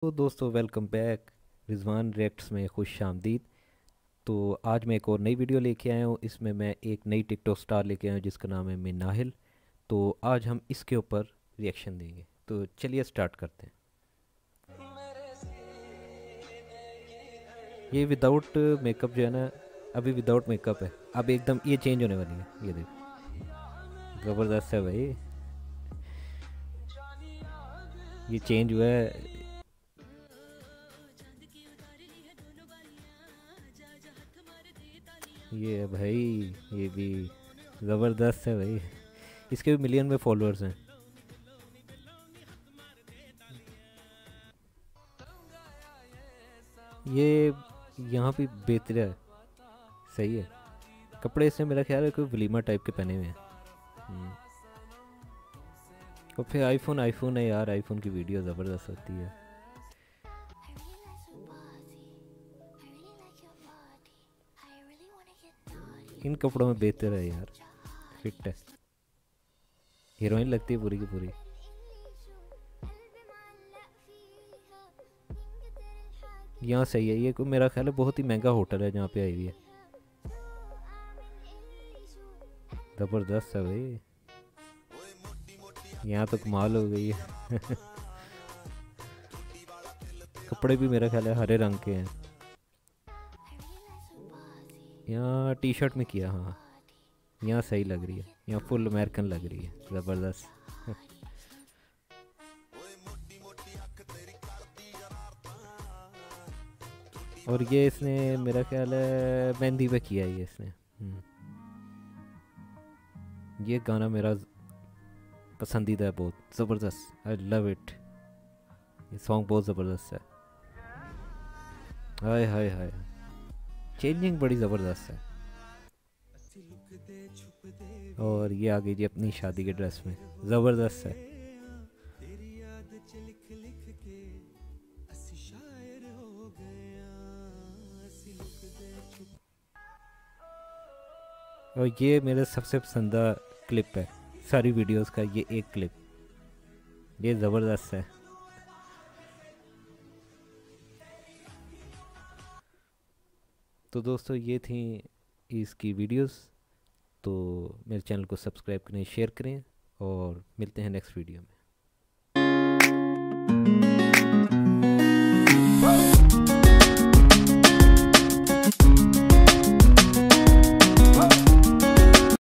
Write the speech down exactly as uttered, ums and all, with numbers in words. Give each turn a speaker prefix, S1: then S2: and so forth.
S1: तो दोस्तों welcome back. Rizwan reacts में खुश आमदीद। तो आज मैं एक और नई वीडियो लेके आया हूँ। इसमें मैं एक नई टिकटॉक स्टार लेके आया हूँ जिसका नाम है मिनाहिल। तो आज हम इसके ऊपर रिएक्शन देंगे, तो चलिए स्टार्ट करते हैं। ये विदाउट मेकअप जो है ना, अभी विदाउट मेकअप है। अब एकदम ये चेंज होने वाली है, ये देखो। ज़बरदस्त है भाई। ये चेंज हुआ है। ये है भाई, ये भी ज़बरदस्त है भाई। इसके भी मिलियन में फॉलोअर्स हैं। ये यहाँ पे बेहतर है। सही है। कपड़े इसने मेरा ख्याल है कोई वलीमा टाइप के पहने हुए हैं। हम्म। और फिर आईफोन आईफोन है यार, आईफोन की वीडियो ज़बरदस्त होती है। इन कपड़ों में बेहतर है यार, फिट है। हीरोइन लगती है पूरी की पूरी। यहाँ सही है। ये कोई मेरा ख्याल है बहुत ही महंगा होटल है जहाँ पे आई हुई है। ज़बरदस्त है भाई। यहाँ तो कमाल हो गई है। कपड़े भी मेरा ख्याल है हरे रंग के हैं। यहाँ टी शर्ट में किया, हाँ। यहाँ सही लग रही है, यहाँ फुल अमेरिकन लग रही है। ज़बरदस्त। और ये इसने मेरा ख्याल है मेहंदी पे किया है ये इसने। हम्म। ये गाना मेरा पसंदीदा है बहुत। ज़बरदस्त, आई लव इट। ये सॉन्ग बहुत ज़बरदस्त है। हाय हाय हाय। चेंजिंग बड़ी ज़बरदस्त है। और ये आ गई जी अपनी शादी के ड्रेस में। ज़बरदस्त है। और ये मेरा सबसे पसंदीदा क्लिप है सारी वीडियोस का, ये एक क्लिप। ये ज़बरदस्त है। तो दोस्तों ये थी इसकी वीडियोस। तो मेरे चैनल को सब्सक्राइब करें, शेयर करें, और मिलते हैं नेक्स्ट वीडियो में।